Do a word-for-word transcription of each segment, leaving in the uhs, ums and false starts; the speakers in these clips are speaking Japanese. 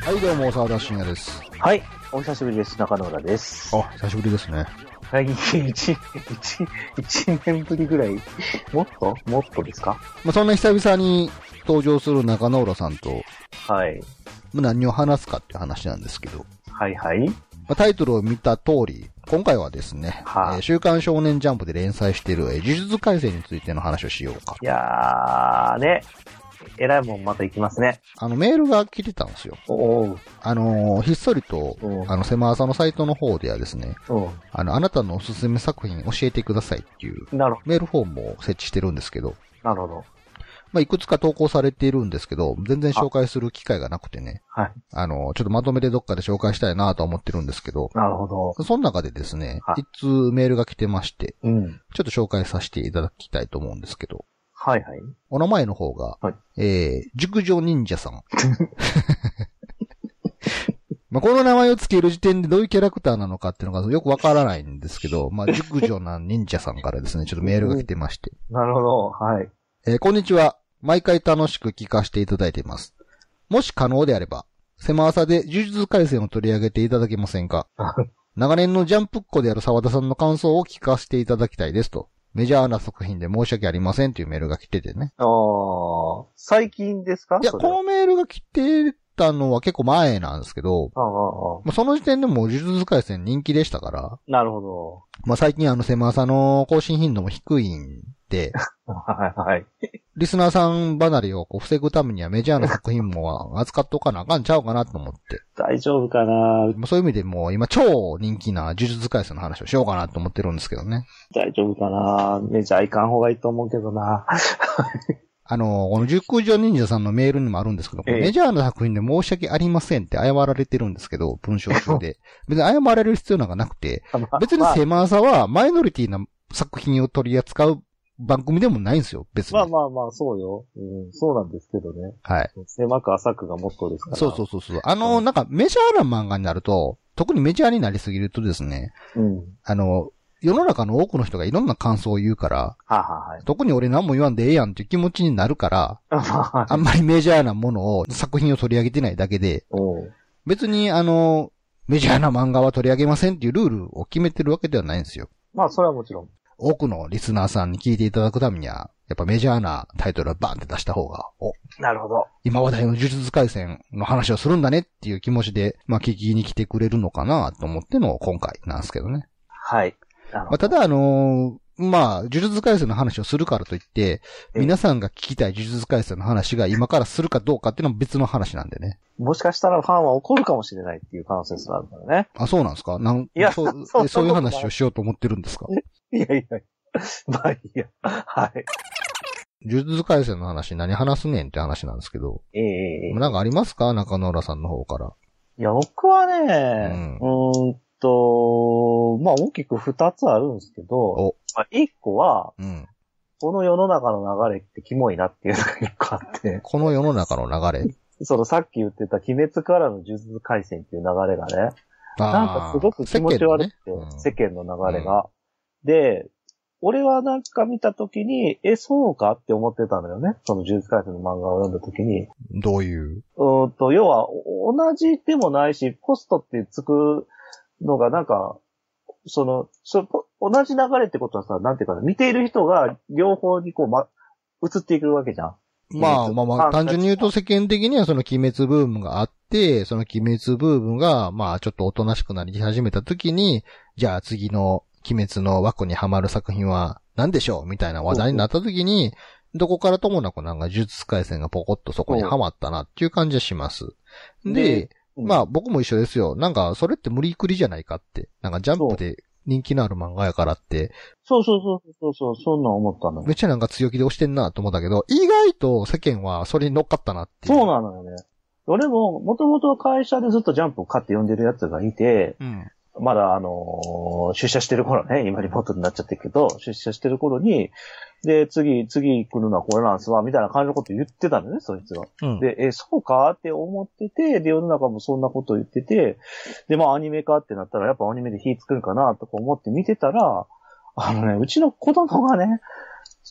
はいどうも、沢田信也です。 はい、お久しぶりです。中野浦です。 あ、久しぶりですね。 はい、一、一、一年ぶりぐらい、もっともっとですか？ まあ、そんな久々に登場する中野浦さんと、 はい。 まあ、何を話すかっていう話なんですけど。 はいはい。 まあ、タイトルを見た通り、今回はですね、はあえー、週刊少年ジャンプで連載している、えー、呪術廻戦についての話をしようか。 いやー、ね。えらいもんまた行きますね。 あの、メールが来てたんですよ。 おうあのー、ひっそりと、あの、セマーサのサイトの方ではですね、あの、あなたのおすすめ作品教えてくださいっていう、メールフォームを設置してるんですけど。 なるほど。 まあ、いくつか投稿されているんですけど、全然紹介する機会がなくてね。はい。あの、ちょっとまとめてどっかで紹介したいなと思ってるんですけど。 なるほど。 その中でですね、いつメールが来てまして、うん、ちょっと紹介させていただきたいと思うんですけど。 はいはい。 お名前の方が、はい、えー、熟女忍者さん。まあこの名前を付ける時点でどういうキャラクターなのかっていうのがよくわからないんですけど、まあ、熟女な忍者さんからですね、ちょっとメールが来てまして。 なるほど、はい。 えー、こんにちは。毎回楽しく聞かせていただいています。もし可能であれば、セマーサで呪術廻戦を取り上げていただけませんか？長年のジャンプっ子である沢田さんの感想を聞かせていただきたいですと。メジャーな作品で申し訳ありませんというメールが来ててね。 ああ、最近ですか？ いや、このメールが来てたのは結構前なんですけど、ああああその時点でも呪術廻戦人気でしたから。 なるほど。 まあ最近あのセマーサの更新頻度も低いんで、 はいはい。 リスナーさん離れをこう防ぐためにはメジャーな作品も扱っとかなあかんちゃうかなと思って。 大丈夫かな？ そういう意味でもう今超人気な呪術廻戦の話をしようかなと思ってるんですけどね。 大丈夫かな？メジャーいかん方がいいと思うけどな。 あの、この熟女忍者さんのメールにもあるんですけど、ええ、メジャーな作品で申し訳ありませんって謝られてるんですけど、文章中で。別に謝られる必要なんかなくて、別にセマーサはマイノリティな作品を取り扱う番組でもないんですよ、別に。 まあまあまあ、そうよ。うん、そうなんですけどね。 はい。 狭く浅くがモットーですから。 そうそうそうそう。あの、うん、なんかメジャーな漫画になると、特にメジャーになりすぎるとですね、うん、あの、世の中の多くの人がいろんな感想を言うから、はあはあ、特に俺何も言わんでええやんっていう気持ちになるから、あんまりメジャーなものを、作品を取り上げてないだけで、別にあの、メジャーな漫画は取り上げませんっていうルールを決めてるわけではないんですよ。 まあ、それはもちろん。 多くのリスナーさんに聞いていただくためには、やっぱメジャーなタイトルをバンって出した方が、お。 なるほど。 今話題の呪術廻戦の話をするんだねっていう気持ちで、まあ聞きに来てくれるのかなと思っての今回なんですけどね。 はい。 まあ、ただあのー、まあ、呪術廻戦の話をするからといって、皆さんが聞きたい呪術廻戦の話が今からするかどうかっていうのは別の話なんでね。 もしかしたらファンは怒るかもしれないっていう可能性すらあるからね。 あ、そうなんですか？なんいやそうそう、そういう話をしようと思ってるんですか？ いやいや、まあいいや。はい。 呪術廻戦の話何話すねんって話なんですけど。ええー。なんかありますか？中野浦さんの方から。 いや、僕はね、うん、うーんと、まあ大きく二つあるんですけど、まあ、一個は、うん、この世の中の流れってキモいなっていうのが一個あって。 この世の中の流れそのさっき言ってた鬼滅からの呪術廻戦っていう流れがね、なんかすごく気持ち悪くて、世間の,、ねうん、世間の流れが、うん。で、俺はなんか見たときに、え、そうかって思ってたのよね。その呪術廻戦の漫画を読んだときに。 どういううんと、要は、同じでもないし、ポストってつくのがなんか、その、そ同じ流れってことはさ、なんていうかな、見ている人が両方にこう、ま、移っていくわけじゃん。 まあまあまあ、単純に言うと世間的にはその鬼滅ブームがあって、その鬼滅ブームが、まあちょっとおとなしくなり始めた時に、じゃあ次の鬼滅の枠にはまる作品は何でしょうみたいな話題になった時に、どこからともなくなんか呪術廻戦がポコッとそこにはまったなっていう感じはします。で、まあ僕も一緒ですよ。なんかそれって無理くりじゃないかって。なんかジャンプで人気のある漫画やからって。 そうそうそうそうそう、そんなん思ったの。 めっちゃなんか強気で押してんなと思ったけど、意外と世間はそれに乗っかったなっていう。 そうなのよね。俺ももともと会社でずっとジャンプを買って読んでるやつがいて、うん、まだあのー、出社してる頃ね、今リモートになっちゃってるけど、出社してる頃に、で、次、次来るのはこれなんすわ、みたいな感じのこと言ってたのね、そいつが。うん、で、え、そうかって思ってて、で、世の中もそんなこと言ってて、で、まあアニメ化ってなったら、やっぱアニメで火つくるかな、とか思って見てたら、あのね、うちの子供がね、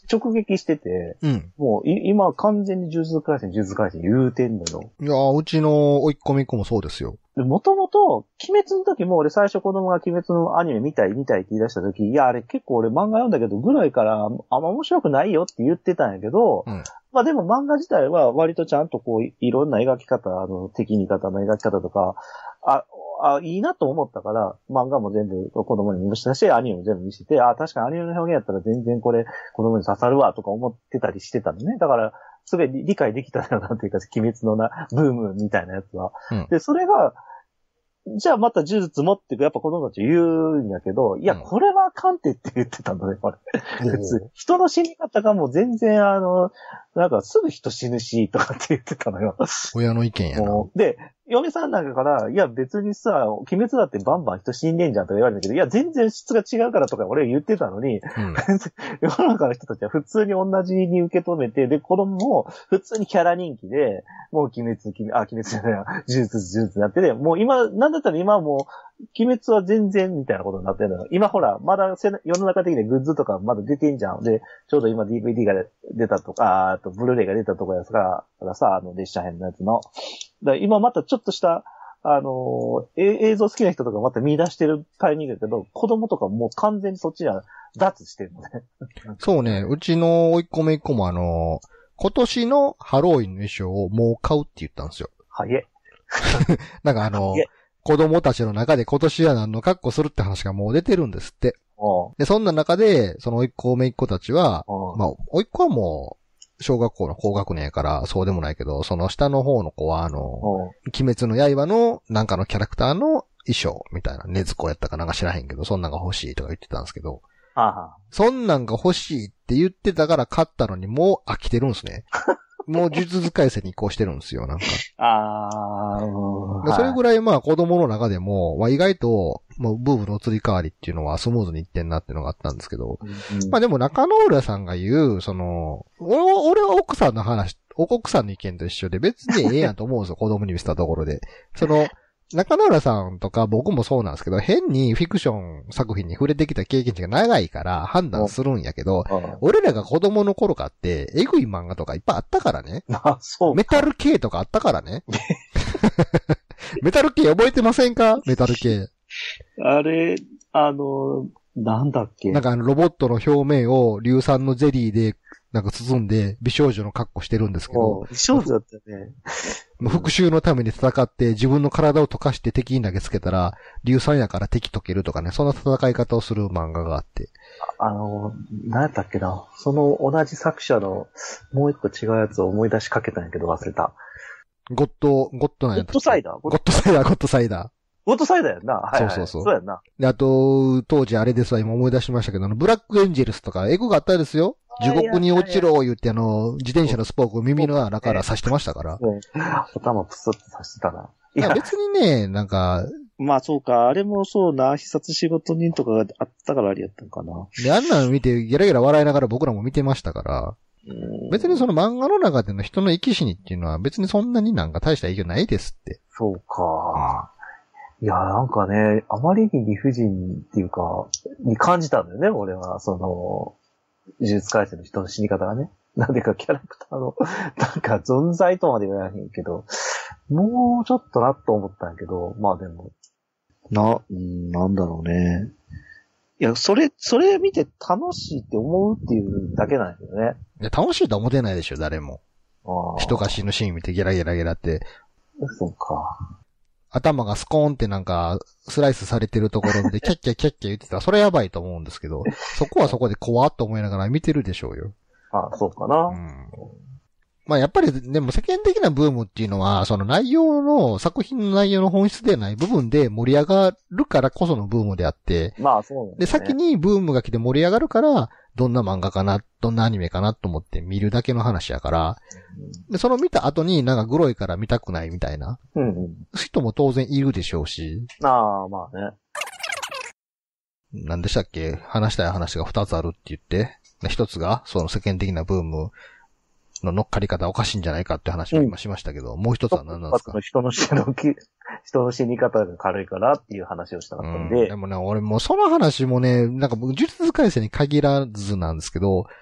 直撃してて、 うん。 もうい今完全に呪術廻戦、呪術廻戦言うてんのよ。 いやうちの甥っ子めっ子もそうですよ。 もともと、鬼滅の時も俺最初子供が鬼滅のアニメ見たい見たいって言い出した時、いやあれ結構俺漫画読んだけどぐらいからあんま面白くないよって言ってたんやけど、うん、まあでも漫画自体は割とちゃんとこういろんな描き方、あの敵味方の描き方とか、あ、あ、いいなと思ったから、漫画も全部子供に見せたし、アニメも全部見せて、あ、確かにアニメの表現やったら全然これ子供に刺さるわとか思ってたりしてたのね。だから、すべて理解できたよなっていうか、鬼滅のな、ブームみたいなやつは。うん、で、それが、じゃあまた呪術持ってく、やっぱ子供たち言うんやけど、いや、これはあかんってって言ってたのね、これ。普通。人の死に方がもう全然あの、なんかすぐ人死ぬし、とかって言ってたのよ。 親の意見やな。 で、嫁さんなんかから、いや別にさ、鬼滅だってバンバン人死んでんじゃんとか言われたけど、いや全然質が違うからとか俺言ってたのに、うん、世の中の人たちは普通に同じに受け止めて、で、子供も普通にキャラ人気で、もう鬼滅、鬼あ、鬼滅じゃない、呪術、呪術になってて、もう今、なんだったら今はもう、鬼滅は全然みたいなことになってるのよ。今ほら、まだ世の中的にグッズとかまだ出てんじゃん。で、ちょうど今 ディーブイディー が出たとか、あとブルーレイが出たとかやつから、さ、あの、列車編のやつの。だから今またちょっとした、あのー、映像好きな人とかまた見出してるタイミングだけど、子供とかもう完全にそっちには脱してるのね。 そうね、うちの甥っ子めいっ子もあのー、今年のハロウィンの衣装をもう買うって言ったんですよ。 はげ。 なんかあのー、子供たちの中で今年は何の格好するって話がもう出てるんですって。で、そんな中で、その甥っ子めいっ子たちは、まあ、甥っ子はもう、小学校の高学年やからそうでもないけど、その下の方の子はあの、鬼滅の刃のなんかのキャラクターの衣装みたいな、ねずこやったかなんか知らへんけど、そんなんが欲しいとか言ってたんですけど、 ああそんなんが欲しいって言ってたから買ったのにもう飽きてるんですね。もう呪術廻戦に移行してるんですよ、なんか。 ああ、 それぐらいまあ子供の中でも、まあ意外と、もうブームの移り変わりっていうのはスムーズにいってんなっていうのがあったんですけど、うんうん、まあでも中野浦さんが言う、その、俺は、俺は奥さんの話、奥さんの意見と一緒で別にええやんと思うんですよ、子供に見せたところで。その、中野浦さんとか僕もそうなんですけど、変にフィクション作品に触れてきた経験値が長いから判断するんやけど、俺らが子供の頃かって、エグい漫画とかいっぱいあったからね。 あ、そう。 メタル系とかあったからね。メタル系覚えてませんか？メタル系。 あれ、あの、なんだっけ。 なんかあのロボットの表面を硫酸のゼリーでなんか包んで美少女の格好してるんですけど。 美少女だったね。 復讐のために戦って自分の体を溶かして敵に投げつけたら硫酸やから敵溶けるとかね、そんな戦い方をする漫画があって。 あの、何やったっけな。その同じ作者のもう一個違うやつを思い出しかけたんやけど忘れた。 ゴッド、ゴッドなんやったっけ？ゴッドサイダー？ ゴッドサイダー、ゴッドサイダー。 ゴッドサイダーやんな。はい、はい。 そうそうそう。 そうやんな。 で、あと、当時あれですわ、今思い出しましたけど、あの、ブラックエンジェルスとか、エゴがあったですよ。地獄に落ちろ言ってあの、自転車のスポークを耳の穴から刺してましたから。 頭プスって刺してたな。 いや、別にね、なんか。 まあそうか、あれもそうな、必殺仕事人とかがあったからあれやったのかな。 で、あんなの見て、ギャラギャラ笑いながら僕らも見てましたから。別にその漫画の中での人の生き死にっていうのは別にそんなになんか大した影響ないですって。 そうか。いや、なんかね、あまりに理不尽っていうか、に感じたんだよね、俺は。その、呪術廻戦の人の死に方がね。なんでかキャラクターの、なんか存在とまで言わないけど、もうちょっとなと思ったんやけど、まあでも、な、うん、なんだろうね。いや、それ、それ見て楽しいって思うっていうだけなんやけどね。 いや、楽しいとは思ってないでしょ、誰も。あ人が死ぬシーン見てゲラゲラゲラって。 そうか。 頭がスコーンってなんか、スライスされてるところでキャッキャキャッキャ言ってたら、それやばいと思うんですけど、そこはそこで怖っと思いながら見てるでしょうよ。 ああ、そうかな。 うん。まあやっぱり、でも世間的なブームっていうのは、その内容の、作品の内容の本質でない部分で盛り上がるからこそのブームであって、 まあそうね。 で、先にブームが来て盛り上がるから、どんな漫画かな、どんなアニメかなと思って見るだけの話やから、うん、で、その見た後になんかグロいから見たくないみたいな、うんうん、人も当然いるでしょうし。 ああ、まあね。 何でしたっけ？話したい話が二つあるって言って、一つが、その世間的なブームの乗っかり方おかしいんじゃないかって話を今しましたけど、うん、もう一つは何なんですか？ 人の死の人の死に方が軽いからっていう話をしたかったんで。 うん、でもね、俺もうその話もね、なんか呪術廻戦に限らずなんですけど、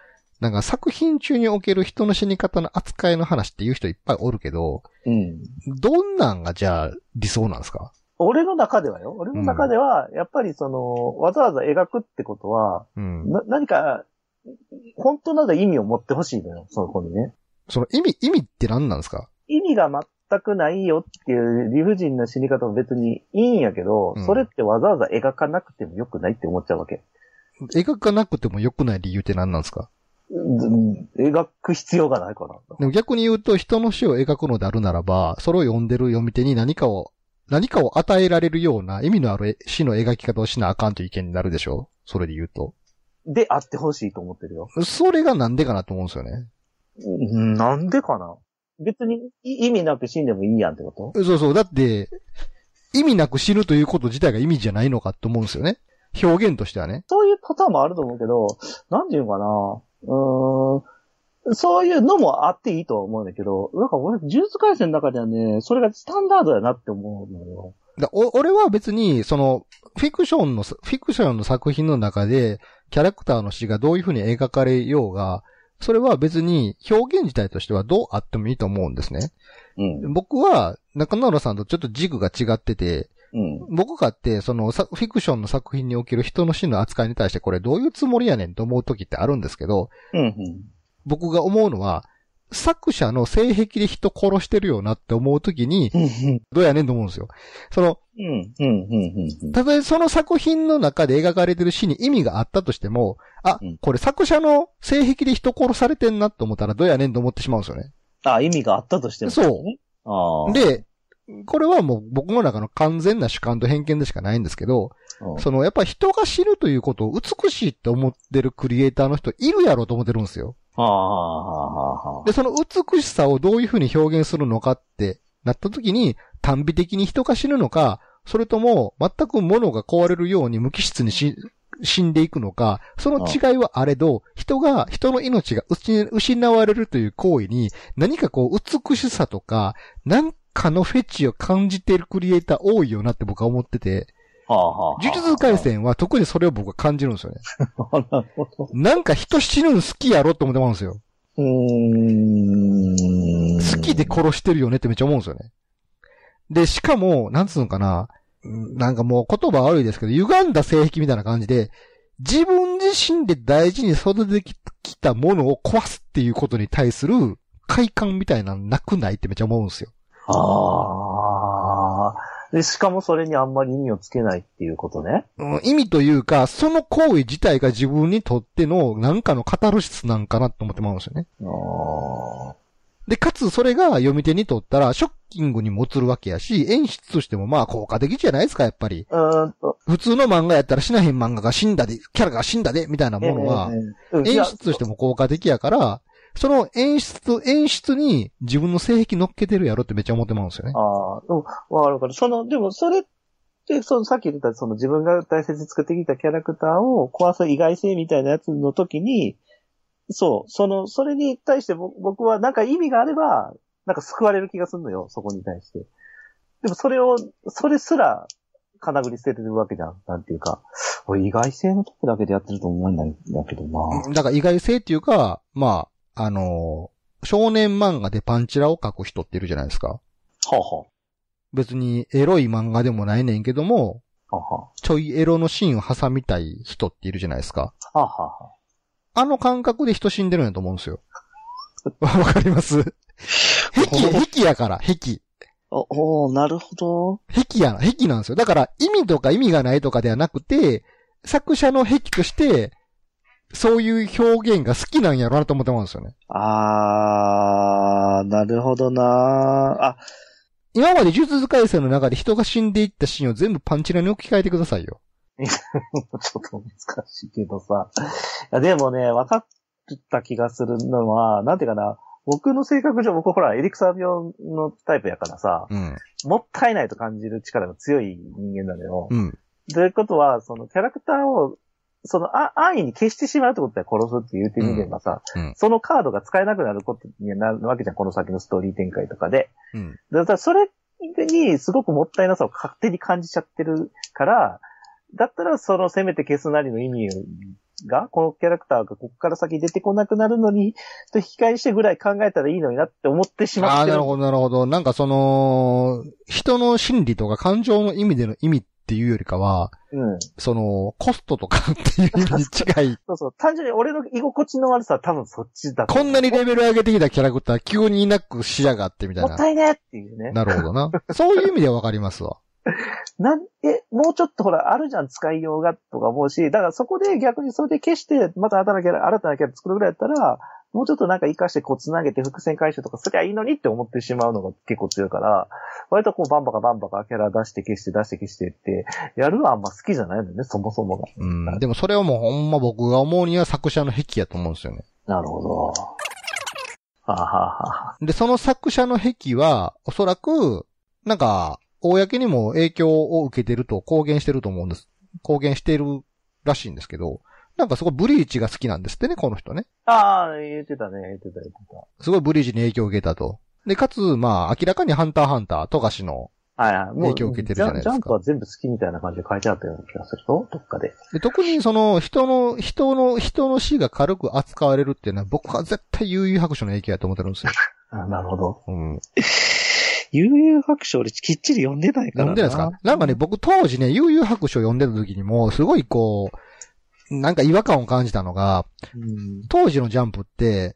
なんか作品中における人の死に方の扱いの話っていう人いっぱいおるけど、うん。どんなんがじゃあ理想なんですか？ 俺の中ではよ。俺の中では、やっぱりその、わざわざ描くってことは、うん、な何か、本当なら意味を持ってほしいのよ、そこにね。 その意味、意味って何なんですか？ 意味が全くないよっていう理不尽な死に方も別にいいんやけど、うん、それってわざわざ描かなくてもよくないって思っちゃうわけ。 描かなくてもよくない理由って何なんですか？ うん、描く必要がないかな。 でも逆に言うと、人の死を描くのであるならば、それを読んでる読み手に何かを、何かを与えられるような意味のある死の描き方をしなあかんという意見になるでしょ？それで言うと。 であってほしいと思ってるよ。 それがなんでかなと思うんですよね。 うん、なんでかな？別に意味なく死んでもいいやんってこと？ そうそう。だって、意味なく死ぬということ自体が意味じゃないのかと思うんですよね。表現としてはね。 そういうパターンもあると思うけど、なんていうかな。うーん。そういうのもあっていいとは思うんだけど、なんか俺、呪術廻戦の中ではね、それがスタンダードだなって思うのよ。 だお俺は別に、その、フィクションの、フィクションの作品の中で、キャラクターの死がどういう風に描かれようが、それは別に表現自体としてはどうあってもいいと思うんですね。うん、僕は中野さんとちょっと軸が違ってて、うん、僕かってそのフィクションの作品における人の死の扱いに対してこれどういうつもりやねんと思う時ってあるんですけど、うんうん、僕が思うのは作者の性癖で人殺してるよなって思う時に、どうやねんと思うんですよ。その、たとえその作品の中で描かれてる死に意味があったとしても、あ、これ作者の性癖で人殺されてんなと思ったらどうやねんと思ってしまうんですよね。 あ、意味があったとしても、ね。 そう。あで、これはもう僕の中の完全な主観と偏見でしかないんですけど、そのやっぱ人が死ぬということを美しいって思ってるクリエイターの人いるやろうと思ってるんですよ。で、その美しさをどういうふうに表現するのかってなった時に、短美的に人が死ぬのか、それとも全く物が壊れるように無機質にし死んでいくのか、その違いはあれど、人が、人の命が失われるという行為に何かこう美しさとか、なんかのフェチを感じているクリエイター多いよなって僕は思ってて、はあはあ、呪術廻戦は特にそれを僕は感じるんですよね。なるほど。なんか人死ぬの好きやろって思ってまうんですよ。うーん。好きで殺してるよねってめっちゃ思うんですよね。で、しかも、なんつうのかな、なんかもう言葉悪いですけど、歪んだ性癖みたいな感じで、自分自身で大事に育ててきたものを壊すっていうことに対する快感みたいなのなくないってめっちゃ思うんですよ。 ああ。で、しかもそれにあんまり意味をつけないっていうことね。 うん、意味というか、その行為自体が自分にとっての何かのカタルシスなんかなと思ってまうんですよね。あで、かつそれが読み手にとったらショッキングにも映るわけやし、演出としてもまあ効果的じゃないですか、やっぱり。うん普通の漫画やったら死なへん漫画が死んだで、キャラが死んだで、みたいなものは、演出としても効果的やから、その演出、演出に自分の性癖乗っけてるやろってめっちゃ思ってまうんですよね。 ああ、でも、わかるから、その、でもそれって、そのさっき言ったその自分が大切に作ってきたキャラクターを壊す意外性みたいなやつの時に、そう、その、それに対して僕はなんか意味があれば、なんか救われる気がするのよ、そこに対して。でもそれを、それすら、金繰り捨ててるわけじゃん。なんていうか。意外性のとこだけでやってると思うんだけどな。 だから意外性っていうか、まあ、あのー、少年漫画でパンチラを描く人っているじゃないですか。はあはあ、別にエロい漫画でもないねんけども、はあはあ、ちょいエロのシーンを挟みたい人っているじゃないですか。はあはあ、あの感覚で人死んでるんやと思うんですよ。わかります壁、壁やから、壁。 お、おなるほど。 癖やな、癖なんですよ。だから意味とか意味がないとかではなくて、作者の癖として、そういう表現が好きなんやろなと思ってますよね。 あー、なるほどなあ。 今まで呪術廻戦の中で人が死んでいったシーンを全部パンチラに置き換えてくださいよ。 ちょっと難しいけどさ。いやでもね、分かった気がするのは、なんていうかな。僕の性格上、僕ほら、エリクサー病のタイプやからさ、うん、もったいないと感じる力が強い人間なのよ。うん。ということは、そのキャラクターを、その、あ、安易に消してしまうってことで殺すって言ってみればさ、うんうん、そのカードが使えなくなることになるわけじゃん、この先のストーリー展開とかで。うん。だからそれにすごくもったいなさを勝手に感じちゃってるから、だったらそのせめて消すなりの意味が、このキャラクターがここから先出てこなくなるのに、と引き換えしてぐらい考えたらいいのになって思ってしまってる。 ああ、なるほど、なるほど。なんかその、人の心理とか感情の意味での意味っていうよりかは、うん。その、コストとかっていう意味に近い。 そうそう。単純に俺の居心地の悪さは多分そっちだと。 こんなにレベル上げてきたキャラクター急にいなくしやがってみたいな。 もったいねっていうね。 なるほどな。そういう意味ではわかりますわ。 なん、え、もうちょっとほら、あるじゃん、使いようが、とか思うし、だからそこで逆にそれで消して、また新たなキャラ、新たなキャラ作るぐらいだったら、もうちょっとなんか活かしてこう繋げて伏線回収とかすりゃいいのにって思ってしまうのが結構強いから、割とこうバンバカバンバカキャラ出して消して出して消してって、やるのはあんま好きじゃないのね、そもそもが。 うん。でもそれはもうほんま僕が思うには作者の癖やと思うんですよね。 なるほど。はあ、はあはあ、で、その作者の癖は、おそらく、なんか、公にも影響を受けてると公言してると思うんです。公言してるらしいんですけど、なんかすごいブリーチが好きなんですってね、この人ね。 ああ、言ってたね、言ってた、言ってた。 すごいブリーチに影響を受けたと。で、かつ、まあ、明らかにハンターハンター、富樫の影響を受けてるじゃないですか。 ジャンプは全部好きみたいな感じで書いてあったような気がすると、どっかで。 で、特にその、人の、人の、人の死が軽く扱われるっていうのは、僕は絶対悠々白書の影響やと思ってるんですよ。 あ、なるほど。 うん。 悠々白書俺きっちり読んでないからな。 読んでないですか？なんかね、僕当時ね、悠々白書読んでた時にも、すごいこう、なんか違和感を感じたのが、うん、当時のジャンプって、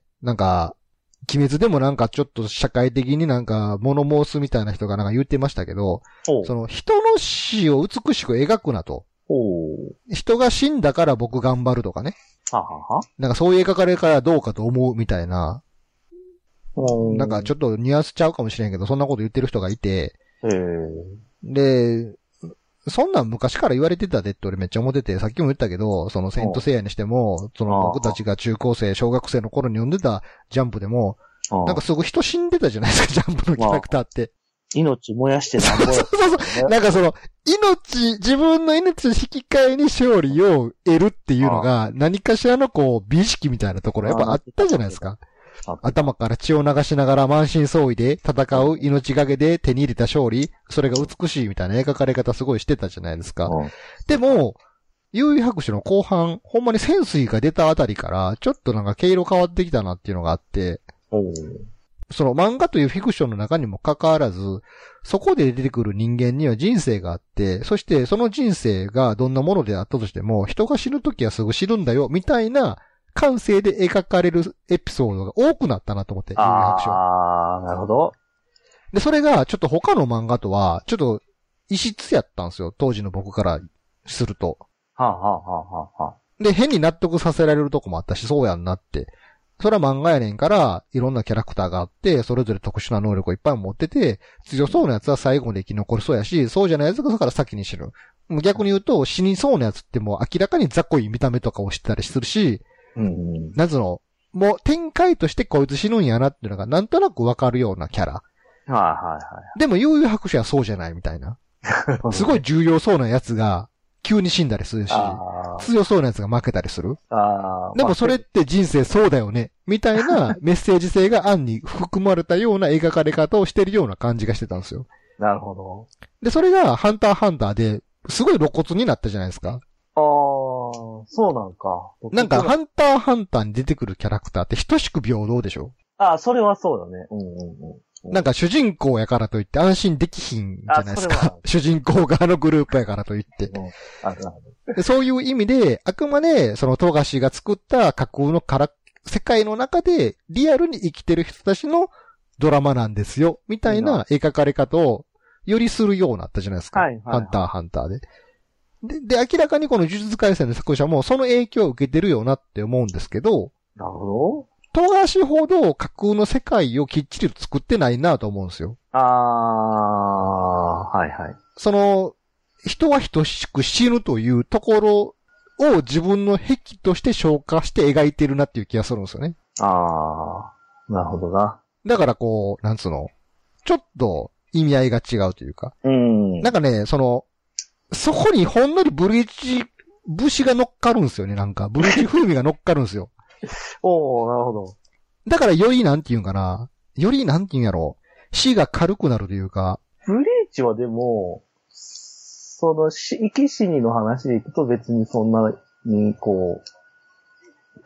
なんか、鬼滅でもなんかちょっと社会的になんか物申すみたいな人がなんか言ってましたけど、その人の死を美しく描くなと。人が死んだから僕頑張るとかね。 はははなんかそういう描かれからどうかと思うみたいな。なんかちょっとニュアンスちゃうかもしれんけど、そんなこと言ってる人がいて、で、そんなん昔から言われてたでって俺めっちゃ思ってて、さっきも言ったけど、そのセイントセイヤにしても、その僕たちが中高生、小学生の頃に読んでたジャンプでも、なんかすごい人死んでたじゃないですか、ジャンプのキャラクターって。 命燃やしてなんぼ。 そうそうそう。なんかその、命、自分の命の引き換えに勝利を得るっていうのが、何かしらのこう、美意識みたいなところやっぱあったじゃないですか。頭から血を流しながら満身創痍で戦う命がけで手に入れた勝利、それが美しいみたいな描かれ方すごいしてたじゃないですか。うん、でも、悠々白書の後半、ほんまに潜水が出たあたりから、ちょっとなんか毛色変わってきたなっていうのがあって、その漫画というフィクションの中にもかかわらず、そこで出てくる人間には人生があって、そしてその人生がどんなものであったとしても、人が死ぬときはすぐ死ぬんだよ、みたいな、感性で描かれるエピソードが多くなったなと思って、悠々白書。 ああ、なるほど。 で、それがちょっと他の漫画とは、ちょっと異質やったんですよ。当時の僕からすると。 はあ、はあはあはあ、 で、変に納得させられるとこもあったし、そうやんなって。それは漫画やねんから、いろんなキャラクターがあって、それぞれ特殊な能力をいっぱい持ってて、強そうなやつは最後まで生き残りそうやし、そうじゃないやつがだから先に死ぬ。逆に言うと、死にそうなやつってもう明らかに雑魚い見た目とかをしてたりするし、うんうん、なんつうの、もう展開としてこいつ死ぬんやなっていうのがなんとなくわかるようなキャラ。 はいはいはい。 でも悠々白書はそうじゃないみたいな。すごい重要そうなやつが急に死んだりするし、強そうなやつが負けたりする。あでもそれって人生そうだよね。みたいなメッセージ性が案に含まれたような描かれ方をしてるような感じがしてたんですよ。 なるほど。 で、それがハンターハンターですごい露骨になったじゃないですか。 ああ、そうなんか。 なんか、ハンターハンターに出てくるキャラクターって等しく平等でしょ？ ああ、それはそうだね。うんうんうん。 なんか主人公やからといって安心できひんじゃないですか。主人公側のグループやからといって。うん、あなるほど。そういう意味で、あくまで、その富樫が作った架空のから世界の中で、リアルに生きてる人たちのドラマなんですよ、みたいな描かれ方をよりするようになったじゃないですか。はいはいはい、ハンターハンターで。で、で、明らかにこの呪術廻戦の作者もその影響を受けてるよなって思うんですけど、 なるほど。 富樫ほど架空の世界をきっちりと作ってないなと思うんですよ。 あー、はいはい。 その、人は等しく死ぬというところを自分の癖として消化して描いてるなっていう気がするんですよね。 あー、なるほどな。 だからこう、なんつうの、ちょっと意味合いが違うというか。うん。なんかね、その、そこにほんのりブリーチ節が乗っかるんですよね、なんか。ブリーチ風味が乗っかるんですよ。 おー、なるほど。 だからよりなんていうんかな。よりなんていうんやろう。死が軽くなるというか。 ブリーチはでも、その死、生き死にの話でいくと別にそんなにこう、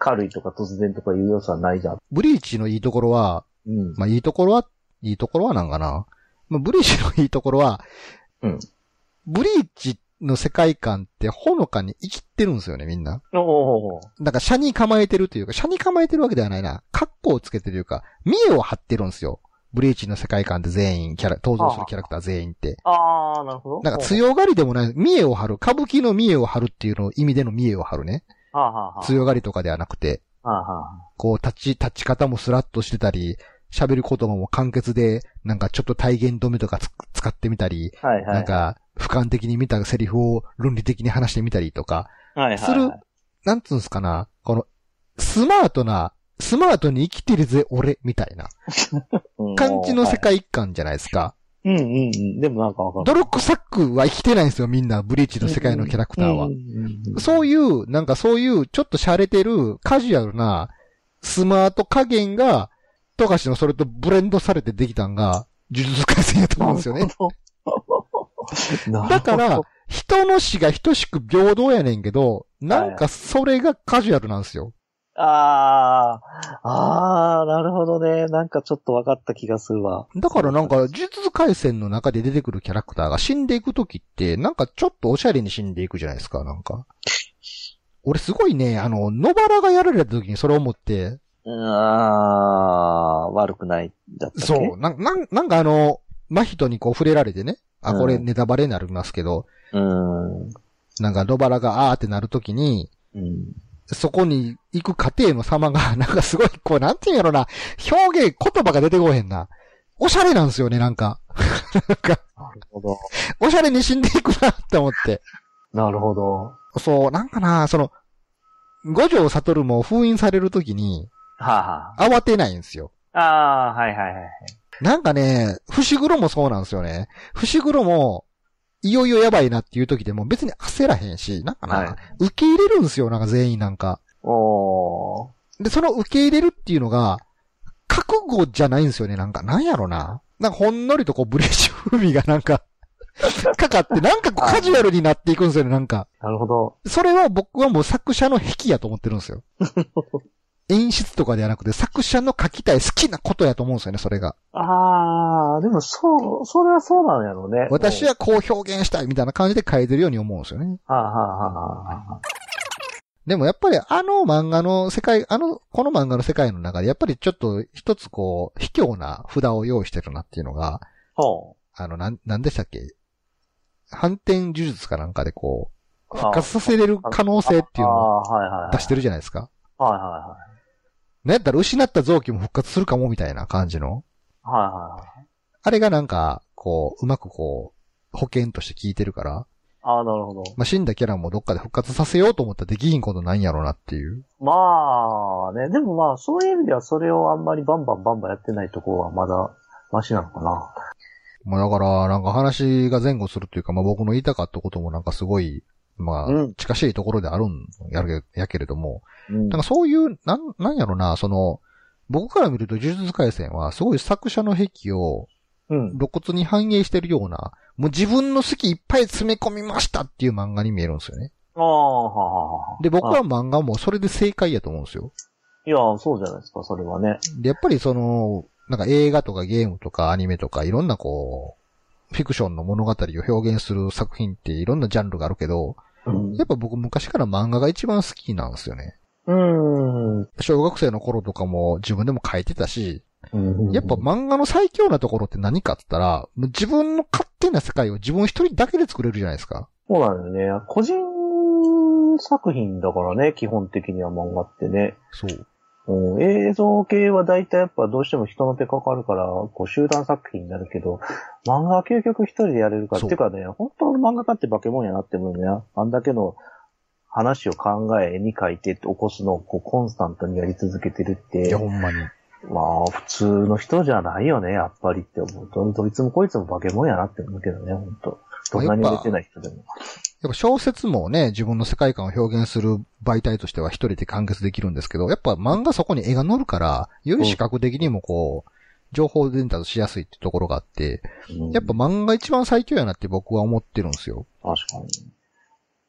軽いとか突然とかいう要素はないじゃん。 ブリーチのいいところは、うん、まあいいところは、いいところはなんかな。まあ、ブリーチのいいところは、うん、ブリーチの世界観ってほのかに生きてるんですよね、みんな。おー。なんか、車に構えてるというか、車に構えてるわけではないな。格好をつけてるというか、見栄を張ってるんですよ。ブリーチの世界観で全員、キャラ、登場するキャラクター全員って。 ああ、なるほど。 なんか強がりでもない、見栄を張る、歌舞伎の見栄を張るっていうの意味での見栄を張るね。はあはあ、強がりとかではなくて。はあはあ、こう、立ち、立ち方もスラッとしてたり、喋る言葉も簡潔で、なんかちょっと体言止めとか使ってみたり、はいはいはい、なんか、俯瞰的に見たセリフを論理的に話してみたりとか、はいはいはい、する、なんつうんすかな、この、スマートな、スマートに生きてるぜ、俺、みたいな。感じの世界観じゃないですか。 うんうんうん。でもなんかわかる。 泥臭くは生きてないんですよ、みんな、ブリーチの世界のキャラクターは。そういう、なんかそういう、ちょっと洒落てる、カジュアルな、スマート加減が、富樫のそれとブレンドされてできたんが、呪術廻戦やと思うんですよね。だから、人の死が等しく平等やねんけど、なんかそれがカジュアルなんですよ。 ああ、ああ、なるほどね。なんかちょっと分かった気がするわ。 だからなんか、呪術廻戦の中で出てくるキャラクターが死んでいくときって、なんかちょっとおしゃれに死んでいくじゃないですか、なんか。俺すごいね、あの、野原がやられたときにそれを思って、 ああ、悪くないだったっけ。 そう、な、な、なんかあの、真人にこう触れられてね、あ、これネタバレになりますけど、うん、なんか野原があーってなるときに、うん、そこに行く過程の様が、なんかすごい、こう、なんていうんやろな、表現、言葉が出てこへんな。おしゃれなんですよね、なんか。なんか、なるほど。おしゃれに死んでいくなって思って。 なるほど。 そう、なんかな、その、五条悟も封印されるときに、はあはあ、慌てないんですよ。 ああ、はいはいはい。 なんかね、伏黒もそうなんですよね。伏黒も、いよいよやばいなっていう時でも別に焦らへんし、なんかな、はい、受け入れるんですよ、なんか全員なんか。おー。で、その受け入れるっていうのが、覚悟じゃないんですよね、なんか。なんやろな。なんかほんのりとこうブレーシュ風味がなんか、かかって、なんかこうカジュアルになっていくんですよね、なんか。 なるほど。 それは僕はもう作者の癖やと思ってるんですよ。演出とかではなくて、作者の書きたい好きなことやと思うんですよね、それが。 ああ、でもそう、それはそうなんやろうね。 私はこう表現したいみたいな感じで書いてるように思うんですよね。はあ、はあはあはあ、でもやっぱりあの漫画の世界、あの、この漫画の世界の中でやっぱりちょっと一つこう、卑怯な札を用意してるなっていうのが、はあ、あの、なん、なんでしたっけ？反転呪術かなんかでこう、復活させれる可能性っていうのを出してるじゃないですか。はいはいはい。なんやったら失った臓器も復活するかもみたいな感じの。はいはいはい。あれがなんか、こう、うまくこう、保険として効いてるから。 ああ、なるほど。 まあ、死んだキャラもどっかで復活させようと思ったらできひんことないんやろうなっていう。 まあね、でもまあ、そういう意味ではそれをあんまりバンバンバンバンやってないところはまだ、マシなのかな。 まあだから、なんか話が前後するというか、まあ僕の言いたかったこともなんかすごい、まあ、近しいところであるんやる、やけれども、うん、なんかそういう、なん、なんやろな、その、僕から見ると呪術廻戦はすごい作者の癖を、露骨に反映してるような、もう自分の好きいっぱい詰め込みましたっていう漫画に見えるんですよね。ああ、はで、僕は漫画もそれで正解やと思うんですよ。 いや、そうじゃないですか、それはね。 で、やっぱりその、なんか映画とかゲームとかアニメとかいろんなこう、フィクションの物語を表現する作品っていろんなジャンルがあるけど、うん、やっぱ僕昔から漫画が一番好きなんですよね。うん。小学生の頃とかも自分でも書いてたし、うん、やっぱ漫画の最強なところって何かって言ったら、もう自分の勝手な世界を自分一人だけで作れるじゃないですか。 そうなんだよね。個人作品だからね、基本的には漫画ってね。そう。うん、映像系は大体やっぱどうしても人の手かかるから、こう集団作品になるけど、漫画は究極一人でやれるから、っていうかね、本当の漫画家って化け物やなって思うね。あんだけの話を考え、絵に描いて起こすのをこうコンスタントにやり続けてるって。 いや、ほんまに。 まあ、普通の人じゃないよね、やっぱりって思うと。どいつもこいつも化け物やなって思うけどね、ほんと。どんなに売れてない人でも。 やっぱ小説もね、自分の世界観を表現する媒体としては一人で完結できるんですけど、やっぱ漫画そこに絵が載るから、より視覚的にもこう、情報伝達しやすいってところがあって、うん、やっぱ漫画一番最強やなって僕は思ってるんですよ。 確かに。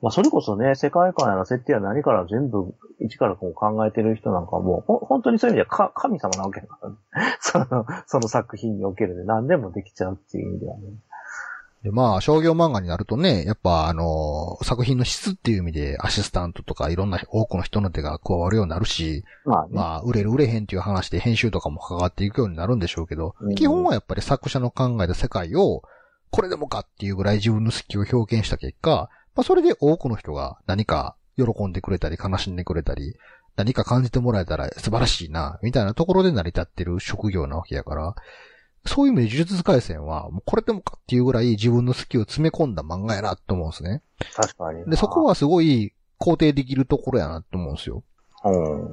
まあ、それこそね、世界観やら設定や何から全部、一からこう考えてる人なんかもう、ほ本当にそういう意味ではか神様なわけだからね。その、その作品におけるで何でもできちゃうっていう意味ではね。 で、まあ、商業漫画になるとね、やっぱあのー、作品の質っていう意味でアシスタントとかいろんな多くの人の手が加わるようになるし、まあ、ね、まあ、売れる売れへんっていう話で編集とかも関わっていくようになるんでしょうけど、うん、基本はやっぱり作者の考えた世界を、これでもかっていうぐらい自分の好きを表現した結果、まあ、それで多くの人が何か喜んでくれたり悲しんでくれたり、何か感じてもらえたら素晴らしいな、みたいなところで成り立ってる職業なわけやから、そういう意味で呪術廻戦は、もうこれでもかっていうぐらい自分の好きを詰め込んだ漫画やなと思うんですね。 確かに。 で、そこはすごい肯定できるところやなと思うんですよ。 うん。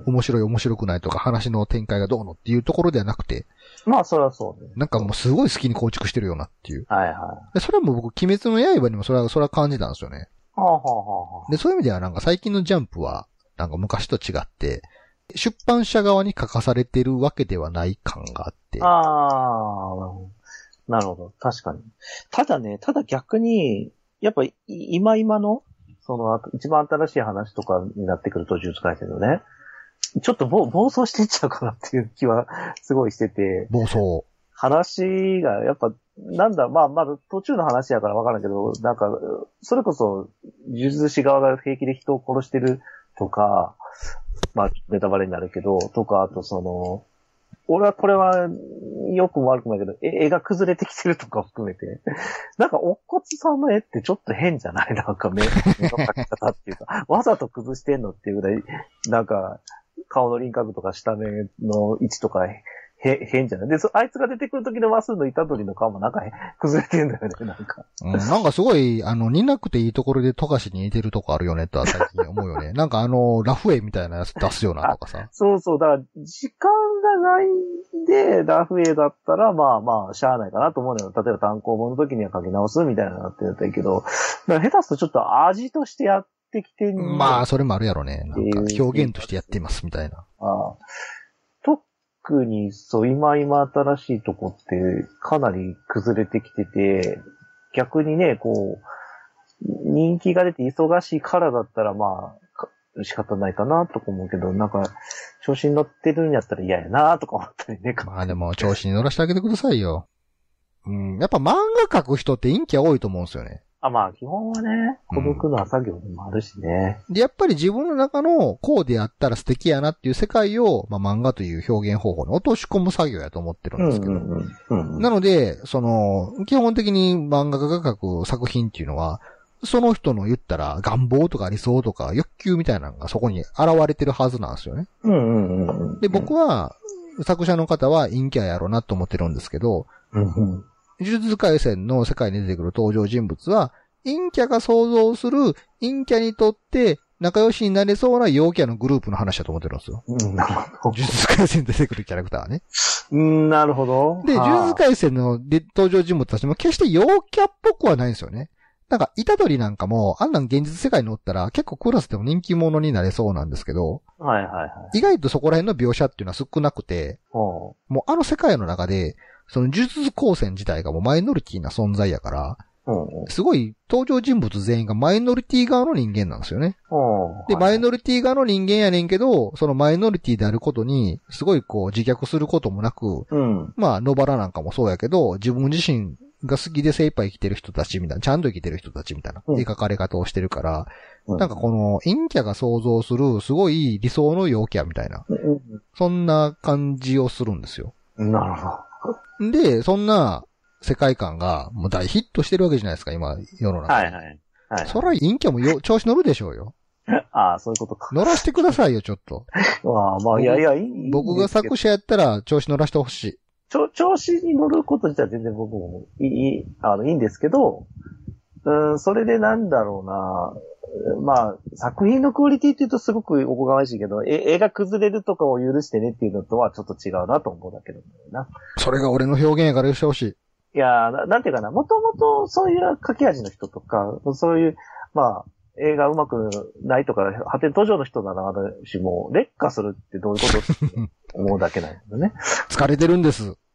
面白い面白くないとか話の展開がどうのっていうところではなくて。 まあ、それはそうね。 なんかもうすごい好きに構築してるよなっていう。 はいはい。 で、それはもう僕、鬼滅の刃にもそれは、それは感じたんですよね。 はあはあはあ。 で、そういう意味ではなんか最近のジャンプは、なんか昔と違って、出版社側に書かされてるわけではない感があって。 ああ、なるほど。確かに。ただね、ただ逆に、やっぱ今今の、その一番新しい話とかになってくると、呪術廻戦のね、ちょっと暴暴走していっちゃうかなっていう気はすごいしてて。 暴走。 話が、やっぱ、なんだ、まあ、まだ途中の話やからわからんけど、なんか、それこそ、呪術師側が平気で人を殺してるとか、まあ、ネタバレになるけど、とか、あとその、俺はこれは、良くも悪くもないけど、絵が崩れてきてるとか含めて、なんか、おっこつさんの絵ってちょっと変じゃないなんか目、目の描き方っていうか、わざと崩してんのっていうぐらい、なんか、顔の輪郭とか下目の位置とか、へ、変じゃないで、あいつが出てくる時のマスのイタドリの顔もなんか崩れてるんだよね、なんか。 うん、なんかすごい、あの、似なくていいところでトカシに似てるとこあるよね、とは最近思うよね。なんかあの、ラフ絵みたいなやつ出すよな、とかさ。 そうそう、だから、時間がないんで、ラフ絵だったら、まあまあ、しゃあないかなと思うのよ。例えば単行本の時には書き直すみたいなのってやったらいいけど、だから下手すとちょっと味としてやってきてる。 まあ、それもあるやろね。なんか表現としてやってます、みたいな。 ああ。特に、そう、今今新しいとこって、かなり崩れてきてて、逆にね、こう、人気が出て忙しいからだったら、まあ、仕方ないかな、とか思うけど、なんか、調子に乗ってるんやったら嫌やな、とか思ったりね。 まあでも、調子に乗らせてあげてくださいよ。うん、やっぱ漫画描く人って陰キャ多いと思うんですよね。 あ、まあ、基本はね、孤独な作業でもあるしね、 うん。で、やっぱり自分の中のこうでやったら素敵やなっていう世界を、まあ漫画という表現方法に落とし込む作業やと思ってるんですけど。うんうんうんうん、なので、その、基本的に漫画家が描く作品っていうのは、その人の言ったら願望とか理想とか欲求みたいなのがそこに現れてるはずなんですよね。 うんうんうんうん、 で、僕は、作者の方は陰キャやろうなと思ってるんですけど、 うんうん呪術廻戦の世界に出てくる登場人物は、陰キャが想像する陰キャにとって仲良しになれそうな陽キャのグループの話だと思ってるんですよ。 うん、なるほど。 呪術廻戦に出てくるキャラクターはね。 うん、なるほど。 で、呪術廻戦の登場人物たちも決して陽キャっぽくはないんですよね。なんか、イタドリなんかも、あんなん現実世界におったら結構クラスでも人気者になれそうなんですけど、 はいはいはい。 意外とそこら辺の描写っていうのは少なくて、もうあの世界の中で、その呪術高専自体がもうマイノリティな存在やから、うん、すごい登場人物全員がマイノリティ側の人間なんですよね。 うん、 で、マイノリティ側の人間やねんけど、そのマイノリティであることに、すごいこう自虐することもなく、 うん、 まあ、野原なんかもそうやけど、自分自身が好きで精一杯生きてる人たちみたいな、ちゃんと生きてる人たちみたいな、描かれ方をしてるから、うん、なんかこの陰キャが想像するすごい理想の陽キャみたいな、うん、そんな感じをするんですよ。 なるほど。 で、そんな世界観がもう大ヒットしてるわけじゃないですか、今、世の中。 はいはい。はい、 そら陰キャもよ調子乗るでしょうよ。 ああ、そういうことか。 乗らしてくださいよ、ちょっと。 まあまあ、いやいや、いい。 僕が作者やったら調子乗らしてほしい。 ちょ、調子に乗ること自体は全然僕もいい、あの、いいんですけど、うん、それでなんだろうな、まあ、作品のクオリティって言うとすごくおこがましいけど、絵が崩れるとかを許してねっていうのとはちょっと違うなと思うんだけどな。 それが俺の表現やからしてほしい。 いやな、なんていうかな、もともとそういう書き味の人とか、そういう、まあ、映画うまくないとか、発展途上の人なら私も、劣化するってどういうことって思うだけなんだよね。 疲れてるんです。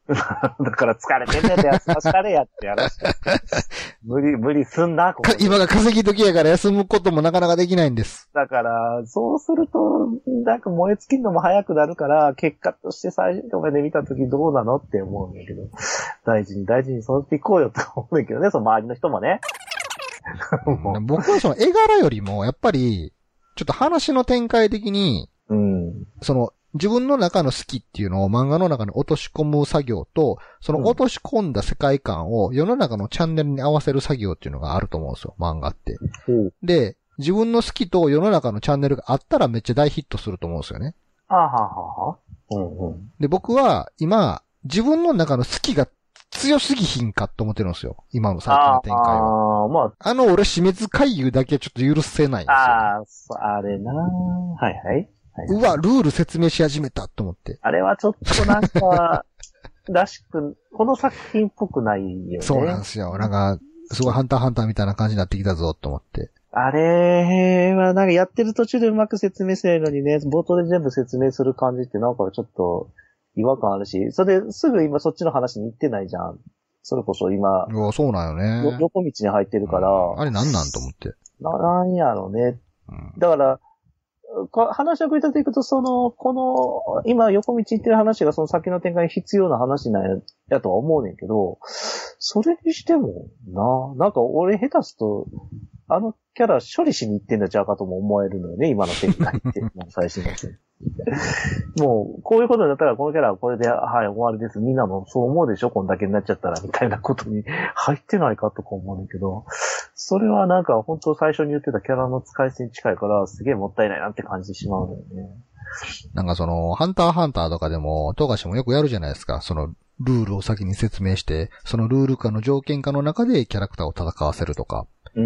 だから疲れてんねんで休ませたれやって話。無理、無理すんな、ここ今が稼ぎ時やから休むこともなかなかできないんです。 だから、そうすると、なんか燃え尽きるのも早くなるから、結果として最初の目で見たときどうなのって思うんだけど、大事に大事に育っていこうよって思うんだけどね、その周りの人もね。 僕はその絵柄よりも、やっぱり、ちょっと話の展開的に、 うん、 その、自分の中の好きっていうのを漫画の中に落とし込む作業と、その落とし込んだ世界観を世の中のチャンネルに合わせる作業っていうのがあると思うんですよ、漫画って。うん、で、自分の好きと世の中のチャンネルがあったらめっちゃ大ヒットすると思うんですよね。 あははは。うんうん。 で、僕は今、自分の中の好きが強すぎひんかと思ってるんですよ。今の最近の展開は。あ, あ, まあ、あの俺死滅回遊だけちょっと許せないんですよ、ね。 ああ、あれなはいはい。はい、 うわ、ルール説明し始めたと思って。 あれはちょっとなんか、らしく、この作品っぽくないよね。 そうなんですよ。なんか、すごいハンターハンターみたいな感じになってきたぞと思って。 あれはなんかやってる途中でうまく説明するのにね、冒頭で全部説明する感じってなんかちょっと違和感あるし、それですぐ今そっちの話に行ってないじゃん。それこそ今。 いや、そうなんよね。 横道に入ってるから。 うん、あれなんなんと思って。 な、なんやろうね。うん、だから、話を繰り立てていくと、その、この、今横道行ってる話がその先の展開に必要な話なんや、やとは思うねんけど、それにしてもな、なんか俺下手すと、あのキャラ処理しに行ってんだちゃうかとも思えるのよね、今の展開って。もう最新の展開。もう、こういうことになったらこのキャラはこれで、はい、終わりです。みんなもそう思うでしょこんだけになっちゃったら、みたいなことに入ってないかとか思うんだけど、それはなんか本当最初に言ってたキャラの使い捨てに近いから、すげえもったいないなって感じてしまうのよね。 なんかその、ハンターハンターとかでも、富樫もよくやるじゃないですか。その、ルールを先に説明して、そのルール化の条件化の中でキャラクターを戦わせるとか。 うん、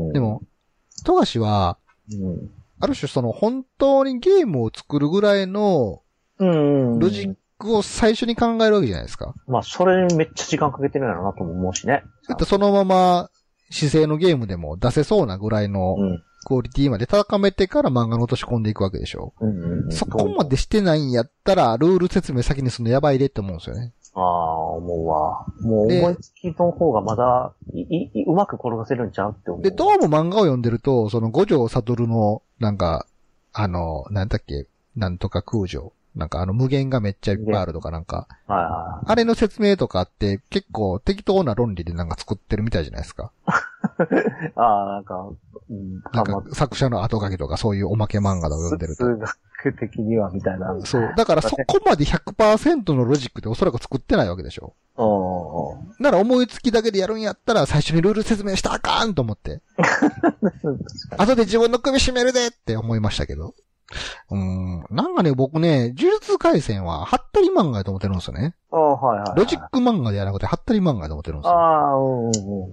でも、富樫は、うん、ある種その本当にゲームを作るぐらいの、ロジックを最初に考えるわけじゃないですか。 まあ、それにめっちゃ時間かけてるんやろなとも思うしね。 だってそのまま、姿勢のゲームでも出せそうなぐらいの、クオリティまで高めてから漫画に落とし込んでいくわけでしょ。うんうんうん、そこまでしてないんやったら、ルール説明先にするのやばいでって思うんですよね。 ああ、思うわ。もう思いつきの方がまだいい、うまく転がせるんちゃうって思う。 で、どうも漫画を読んでると、その五条悟の、なんか、あの、なんだっけ、なんとか空城。なんかあの無限がめっちゃいっぱいあるとかなんか。 はいはい。 あれの説明とかって結構適当な論理でなんか作ってるみたいじゃないですか。 ああ、なんか、 うん、なんか作者の後書きとかそういうおまけ漫画を読んでると。 数学的にはみたいな。 そう。だからそこまで ひゃくパーセント のロジックでおそらく作ってないわけでしょ。 おー。 なら思いつきだけでやるんやったら最初にルール説明したらあかんと思って。後で自分の首絞めるでって思いましたけど。うーん。なんかね、僕ね、呪術廻戦は、ハッタリ漫画やと思ってるんですよね。 ああ、はい、はいはい。 ロジック漫画ではなくて、ハッタリ漫画やと思ってるんですよ。 ああ、うんうんうん。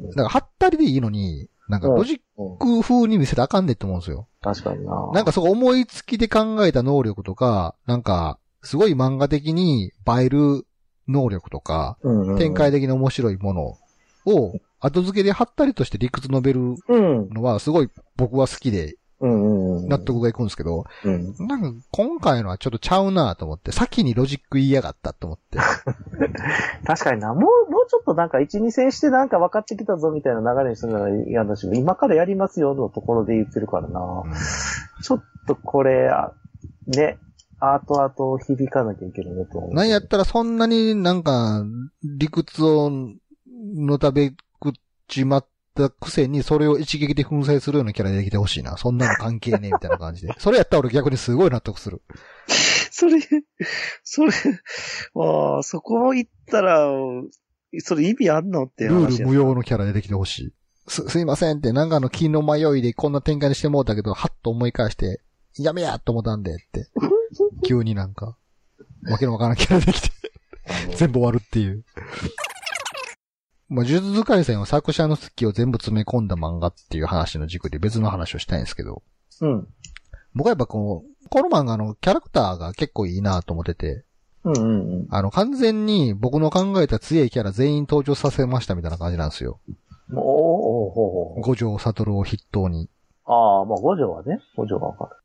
だから、ハッタリでいいのに、なんかロジック風に見せたらあかんねって思うんですよ。 確かにな。 なんかそこ思いつきで考えた能力とか、なんか、すごい漫画的に映える能力とか、うんうんうん、展開的に面白いものを、後付けでハッタリとして理屈述べるのは、すごい僕は好きで、納得がいくんですけど、うん、なんか今回のはちょっとちゃうなと思って、先にロジック言いやがったと思って。 確かにな、もう、もうちょっとなんかいち、に戦してなんか分かってきたぞみたいな流れにするなら嫌だし、今からやりますよのところで言ってるからな。うん、ちょっとこれ、ね、後々響かなきゃいけないねと思う。 なんやったらそんなになんか理屈をのたべくっちまったくせにそれを一撃で粉砕するようなキャラできてほしいな。そんなの関係ねえみたいな感じで。それやったら俺逆にすごい納得する。 それ、それ、ああ、そこ行ったら、それ意味あんのって話。ルール無用のキャラでできてほしい。す、すいませんって、なんかの気の迷いでこんな展開にしてもうたけど、はっと思い返して、やめやと思ったんでって。急になんか、わけのわからんキャラできて、全部終わるっていう。まあ、呪術廻戦は作者の好きを全部詰め込んだ漫画っていう話の軸で別の話をしたいんですけど。 うん。 僕はやっぱこの、この漫画のキャラクターが結構いいなと思ってて。 うんうんうん。 あの、完全に僕の考えた強いキャラ全員登場させましたみたいな感じなんですよ。 おーおーほうほう。 五条悟を筆頭に。 ああ、まあ五条はね、五条はわかる。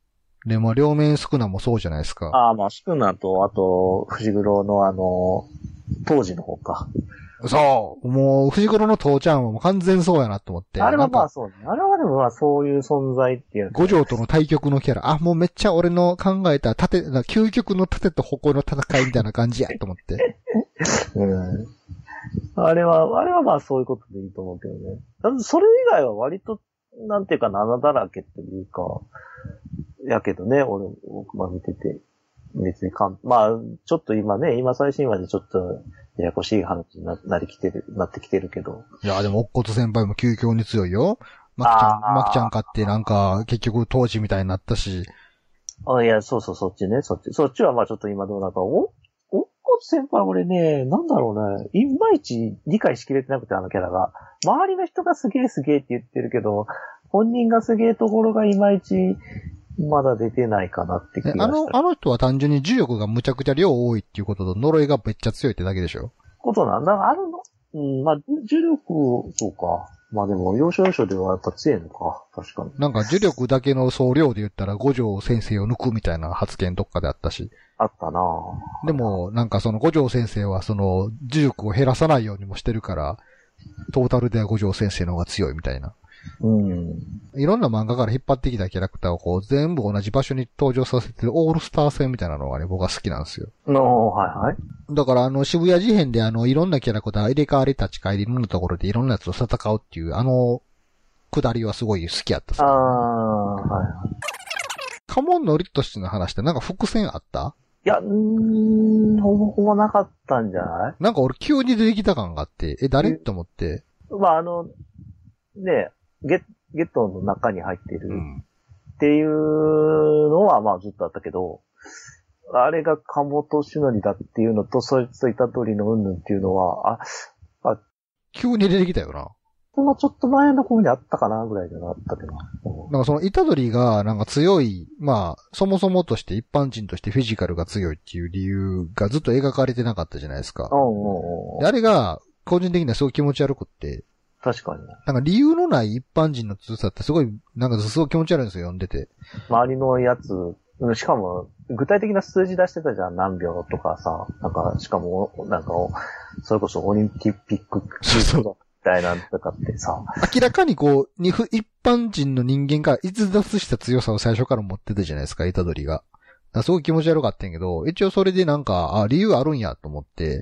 で、まあ、両面スクナもそうじゃないですか。 ああ、まあ、スクナと、あと、藤黒のあの、当時の方か。 そう。もう、藤黒の父ちゃんはもう完全そうやなと思って。 あれはまあそうね。あれはでもまあそういう存在っていう。 五条との対局のキャラ。あ、もうめっちゃ俺の考えた盾、究極の盾と矛の戦いみたいな感じやと思って。 うん。あれは、あれはまあそういうことでいいと思うけどね。だってそれ以外は割と、なんていうか、穴だらけっていうか、やけどね、俺、僕も見てて。別にかん、まあ、ちょっと今ね、今最新話でちょっと、ややこしい話に な, なりきてる、なってきてるけど。 いや、でも、おっこと先輩も究極に強いよ。マキちゃん、マキちゃん買ってなんか、結局当時みたいになったし。 あ、いや、そうそう、そっちね、そっち。そっちはまあちょっと今どうなんか、お、おっこと先輩俺ね、なんだろうね、いまいち理解しきれてなくて、あのキャラが。周りの人がすげえすげえって言ってるけど、本人がすげえところがいまいち、まだ出てないかなって気がした。 あの、あの人は単純に重力がむちゃくちゃ量多いっていうことと呪いがめっちゃ強いってだけでしょ？ ことなんだ。あるのうん、まあ、重力、そうか。まあでも、要所要所ではやっぱ強いのか。確かに。 なんか重力だけの総量で言ったら五条先生を抜くみたいな発言どっかであったし。 あったなぁ。 でも、なんかその五条先生はその重力を減らさないようにもしてるから、トータルでは五条先生の方が強いみたいな。 うん。 いろんな漫画から引っ張ってきたキャラクターをこう全部同じ場所に登場させてるオールスター戦みたいなのがね、僕は好きなんですよ。 の、はいはい。 だからあの渋谷事変であのいろんなキャラクター入れ替わり立ち替えりいろんなところでいろんなやつと戦うっていうあの下りはすごい好きやったっす、ね。 ああ、はいはい。 カモンのリとしての話ってなんか伏線あった？ いや、うーん、ほぼほぼなかったんじゃない？ なんか俺急に出てきた感があって、え、誰って思って。 まああの、ね、ゲッ、ゲットの中に入ってるっていうのはまあずっとあったけど、あれが鴨としのりだっていうのと、そいつといた通りのうんぬんっていうのは、あ、あ、 急に出てきたよな。 まあちょっと前の方にあったかなぐらいじゃなかったけど。 うん、なんかそのイタドリがなんか強い、まあそもそもとして一般人としてフィジカルが強いっていう理由がずっと描かれてなかったじゃないですか。 うんうんうん、 であれが個人的にはすごい気持ち悪くって。 確かに。 なんか理由のない一般人の強さってすごい、なんかすごい気持ち悪いんですよ、読んでて。 周りのやつ、しかも、具体的な数字出してたじゃん、何秒とかさ。なんか、しかも、なんか、それこそオリンピックそうそうみたいなんとかってさ。 明らかにこう、に一般人の人間が逸脱した強さを最初から持ってたじゃないですか、イタドリが。だからすごい気持ち悪かったんやけど、一応それでなんか、あ、理由あるんやと思って、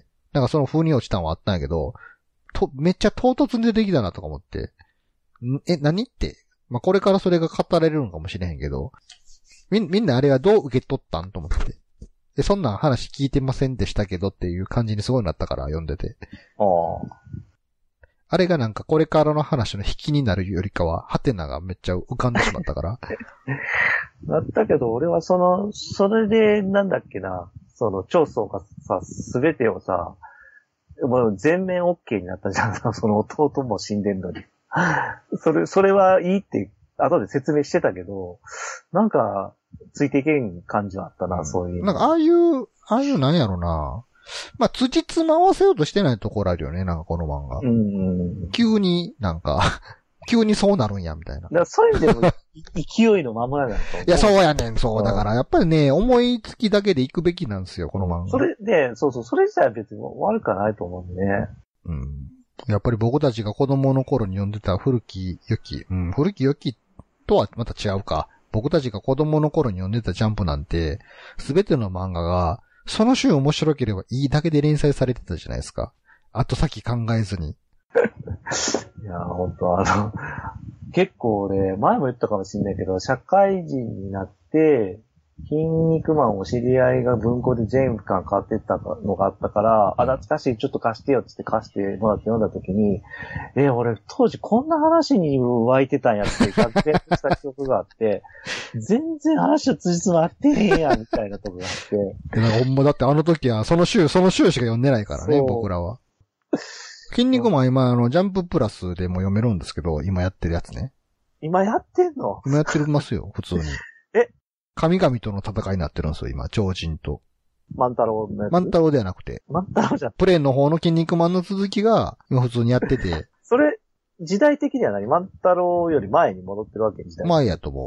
なんかその風に落ちたんはあったんやけど、と、めっちゃ唐突に出てきたなとか思って。んえ、何って。まあ、これからそれが語られるのかもしれへんけど、み、みんなあれはどう受け取ったんと思って。で、そんな話聞いてませんでしたけどっていう感じにすごいなったから読んでて。 ああ。 あれがなんかこれからの話の引きになるよりかは、ハテナがめっちゃ浮かんでしまったから。 だったけど、俺はその、それで、なんだっけな、その、長宗がさ、すべてをさ、もう全面 OK になったじゃん。その弟も死んでんのに。それ、それはいいって後で説明してたけど、なんか、ついていけん感じはあったな、うん、そういう。 なんかああいう、ああいうなんやろな。まあ、辻褄合わせようとしてないところあるよね、なんかこの漫画。うんうん、急になんか、急にそうなるんや、みたいな。だからそういう意味でも勢いのままやなと。 いや、そうやねん、そう。だから、やっぱりね、思いつきだけで行くべきなんですよ、この漫画。 それで、そうそう、それ自体は別に悪くはないと思うんでね。 うん。やっぱり僕たちが子供の頃に読んでた古き良き、うん、古き良きとはまた違うか。僕たちが子供の頃に読んでたジャンプなんて、すべての漫画が、その週面白ければいいだけで連載されてたじゃないですか。後先考えずに。 いや、ほんとあの、結構ね、前も言ったかもしれないけど、社会人になって、筋肉マンを知り合いが文庫で全部巻買ってったのがあったから、あ、懐かしい、ちょっと貸してよって貸してもらって読んだ時に、え、俺当時こんな話に湧いてたんやって逆転した記憶があって、全然話と辻褄合ってへんやんみたいなとこがあって。 ほんまだってあの時はその週、その週しか読んでないからね、僕らは。筋肉マン今あの、ジャンププラスでも読めるんですけど、今やってるやつね。 今やってんの？ 今やってますよ、普通に。 え神々との戦いになってるんですよ、今、超人と。 万太郎のやつ？ 万太郎ではなくて。 万太郎じゃん。 プレーンの方の筋肉マンの続きが、今普通にやってて。 それ、時代的には何？万太郎より前に戻ってるわけ？時代。 前やと思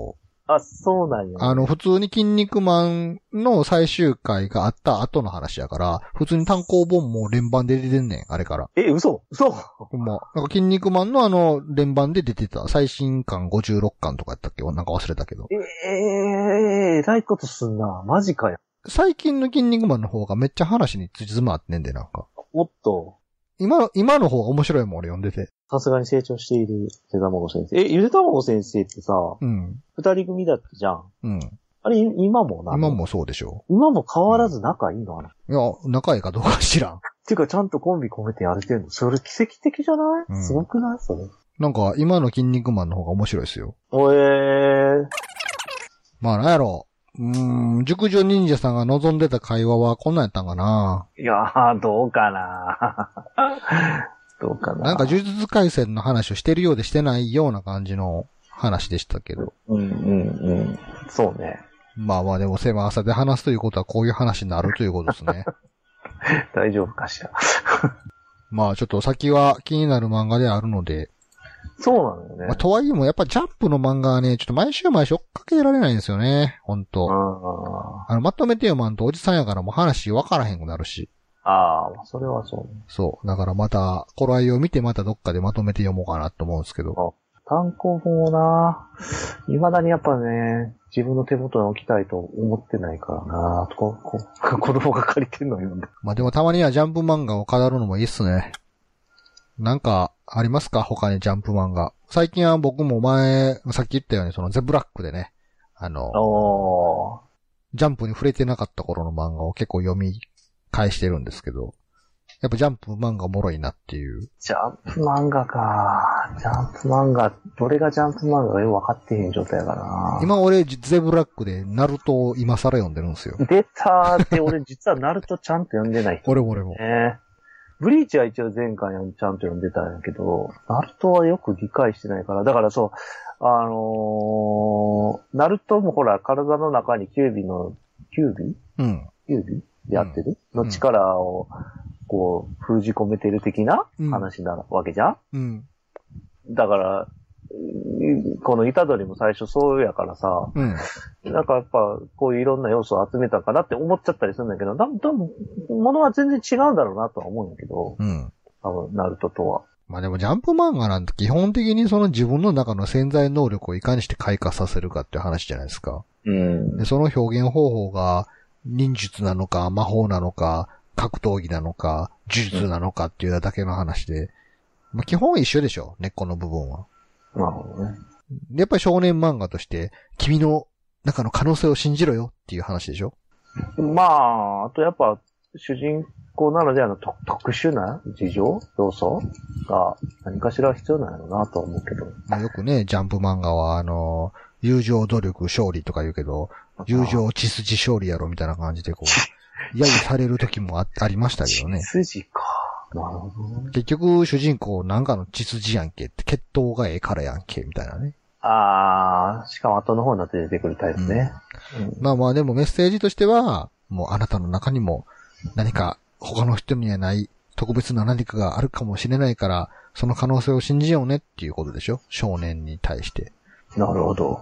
あ、そうなんや、ね。 あの、普通に筋肉マンの最終回があった後の話やから、普通に単行本も連番で出てんねん、あれから。 え、嘘嘘ほんま。なんか筋肉マンのあの、連番で出てた。最新巻ごじゅうろっかんとかやったっけ？なんか忘れたけど。 ええー、えらいことすんな。マジかよ。 最近の筋肉マンの方がめっちゃ話につじつまあってんで、なんか。 おっと。 今、今の方が面白いもん、俺読んでて。 さすがに成長しているゆでたまご先生。え、ゆでたまご先生ってさ、うん。二人組だったじゃん。うん。あれ、今もな。 今もそうでしょ。 今も変わらず仲いいの、あの。 いや、仲いいかどうか知らん。 ていうか、ちゃんとコンビ込めてやれてんの。それ奇跡的じゃない、うん、すごくないそれ。 なんか、今の筋肉マンの方が面白いですよ。 おえー。 まあ、なんやろ。うーん、熟女忍者さんが望んでた会話はこんなんやったんかな。 いやー、どうかな。どうかな。 なんか呪術廻戦の話をしてるようでしてないような感じの話でしたけど。 うんうんうん。そうね。 まあまあでも狭朝で話すということはこういう話になるということですね。 大丈夫かしら。 まあちょっと先は気になる漫画であるので。 そうなのよね。 まあ、とはいえもやっぱジャンプの漫画はね、ちょっと毎週毎週追っかけられないんですよね。ほんと。あの、まとめて読まんとおじさんやからもう話分からへんくなるし。 ああ、それはそうね。 そう。だからまた、頃合いを見てまたどっかでまとめて読もうかなと思うんですけど。 単行本をな、未だにやっぱね、自分の手元に置きたいと思ってないからな、ここ子供が借りてんのよ。 まあでもたまにはジャンプ漫画を飾るのもいいっすね。なんか、ありますか他にジャンプ漫画。最近は僕も前、さっき言ったようにそのゼブラックでね、あの、ジャンプに触れてなかった頃の漫画を結構読み返してるんですけど、やっぱジャンプ漫画おもろいなっていう。 ジャンプ漫画か。ジャンプ漫画、どれがジャンプ漫画かよくわかってへん状態やからな。 今俺、ゼブラックでナルトを今更読んでるんですよ。 出たーって俺実はナルトちゃんと読んでない人、 ね。俺も俺も。 ね。ブリーチは一応前回ちゃんと読んでたんやけど、ナルトはよく理解してないから、だからそう、あのー、ナルトもほら、体の中にキュービの、キュービうん。キュービでやってる、うん、の力を、こう、封じ込めてる的な話なわけじゃん、うん、だから、このイタドリも最初そうやからさ、うん、なんかやっぱこういういろんな要素を集めたかなって思っちゃったりするんだけど、多分、多分、ものは全然違うんだろうなとは思うんだけど、うん、多分、ナルトとは。 まあでもジャンプ漫画なんて基本的にその自分の中の潜在能力をいかにして開花させるかっていう話じゃないですか。うん、でその表現方法が忍術なのか魔法なのか格闘技なのか呪術なのかっていうだけの話で、まあ、基本は一緒でしょ、根っこの部分は。 なるほどね。 やっぱり少年漫画として、君の中の可能性を信じろよっていう話でしょ。 まあ、あとやっぱ、主人公なのであの特殊な事情要素が何かしら必要なんやろうなと思うけど。 まあ、よくね、ジャンプ漫画はあの、友情努力勝利とか言うけど、友情血筋勝利やろみたいな感じでこう、揶揄される時も あ, ありましたけどね。 血筋か。なるほど、ね。 結局、主人公なんかの血筋やんけって、血統がええからやんけ、みたいなね。 あー、しかも後の方になって出てくるタイプね、 うんうん。まあまあでもメッセージとしては、もうあなたの中にも何か他の人にはない特別な何かがあるかもしれないから、その可能性を信じようねっていうことでしょ、少年に対して。 なるほど。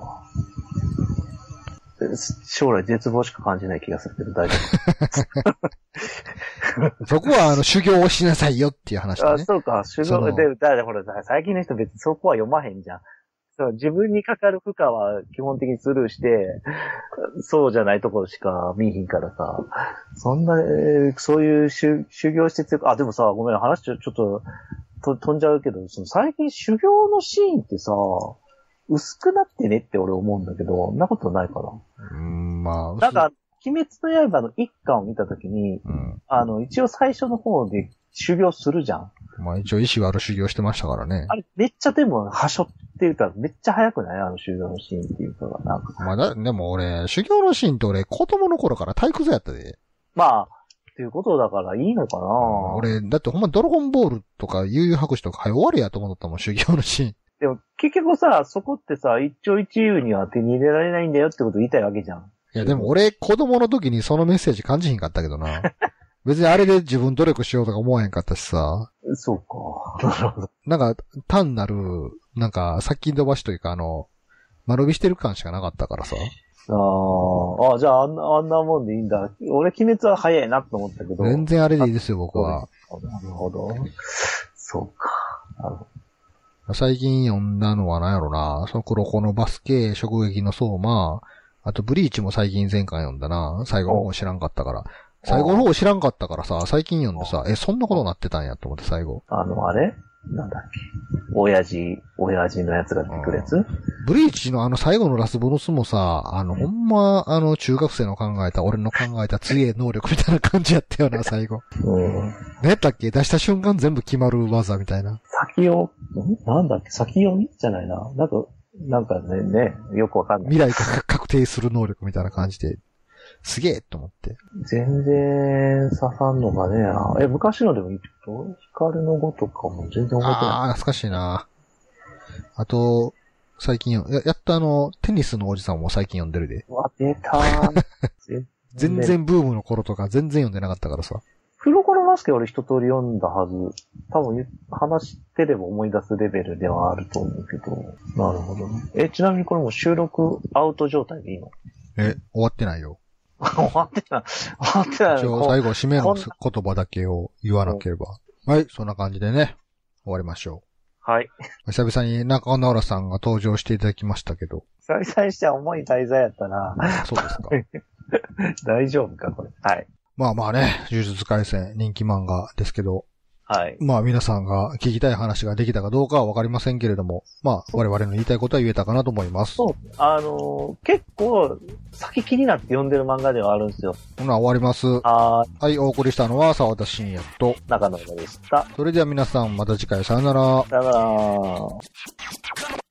将来絶望しか感じない気がするけど大丈夫。そこはあの修行をしなさいよっていう話だね。 あ、そうか、修行で、だからほら、最近の人別にそこは読まへんじゃん。そう、自分にかかる負荷は基本的にスルーして、そうじゃないところしか見えひんからさ、そんな、えー、そういう修修行してつあ、でもさ、ごめん、話ちょ、ちょっと、と飛んじゃうけど、その最近修行のシーンってさ、薄くなってねって俺思うんだけど、そんなことないかな。 うーん、まあ。 なんか、鬼滅の刃の一巻を見たときに、うん、あの、一応最初の方で修行するじゃん。 まあ一応意志がある修行してましたからね。 あれ、めっちゃでも、はしょって言ったらめっちゃ早くないあの修行のシーンっていうかが、なんか。 まあだ、でも俺、修行のシーンって俺、子供の頃から体育座やったで。 まあ、っていうことだからいいのかな、うん、 俺、だってほんまドラゴンボールとか悠々白書とか、はい、終わりやと思ったもん、修行のシーン。 でも結局さ、そこってさ、一朝一夕には手に入れられないんだよってことを言いたいわけじゃん。 いやでも俺、子供の時にそのメッセージ感じひんかったけどな。別にあれで自分努力しようとか思わへんかったしさ。 そうか。なるほど。 なんか、単なる、なんか、先延ばしというかあの、 間延びしてる感しかなかったからさ。 ああ、あじゃああんな、あんなもんでいいんだ。俺、鬼滅は早いなと思ったけど。 全然あれでいいですよ、僕は。 なるほど。そうか。なるほど。最近読んだのは何やろな。その黒子のバスケ、直撃の相馬、あとブリーチも最近前回読んだな。最後の方知らんかったから。最後の方知らんかったからさ、最近読んでさ、え、そんなことなってたんやと思って最後。 あの、あれなんだっけ親父、親父のやつが出てくるやつ、うん、 ブリーチのあの最後のラスボスもさ、あの、ほんま、あの、中学生の考えた、俺の考えた強い能力みたいな感じやったよな、最後。うん。何やったっけ出した瞬間全部決まる技みたいな。 先を、んなんだっけ先読みじゃないな。なんか、なんかね、ね、よくわかんない。 未来が確定する能力みたいな感じで。すげえと思って。 全然刺さんのがねえ、昔のでもいいってこと光の語とかも全然覚えてない。 ああ、懐かしいな。あと、最近や、やっとあの、テニスのおじさんも最近読んでるで。 うわ、出たー。 全然ブームの頃とか全然読んでなかったからさ。 黒子のバスケ俺一通り読んだはず。多分話してれば思い出すレベルではあると思うけど。なるほどね。え、ちなみにこれも収録アウト状態でいいの？ え、終わってないよ。 終わってない。終わってない。 一応最後締めの言葉だけを言わなければ。はい、そんな感じでね、終わりましょう。はい。 久々に中野浦さんが登場していただきましたけど。 久々にしては重い題材やったな。 そうですか。 大丈夫か、これ。はい。 まあまあね、呪術廻戦人気漫画ですけど。 はい。 まあ皆さんが聞きたい話ができたかどうかはわかりませんけれども、まあ我々の言いたいことは言えたかなと思います。 そう。あのー、結構、先気になって読んでる漫画ではあるんですよ。 ほな終わります。 はい。 はい、お送りしたのは沢田信也と中野でした。 それでは皆さんまた次回さよなら。 さよなら。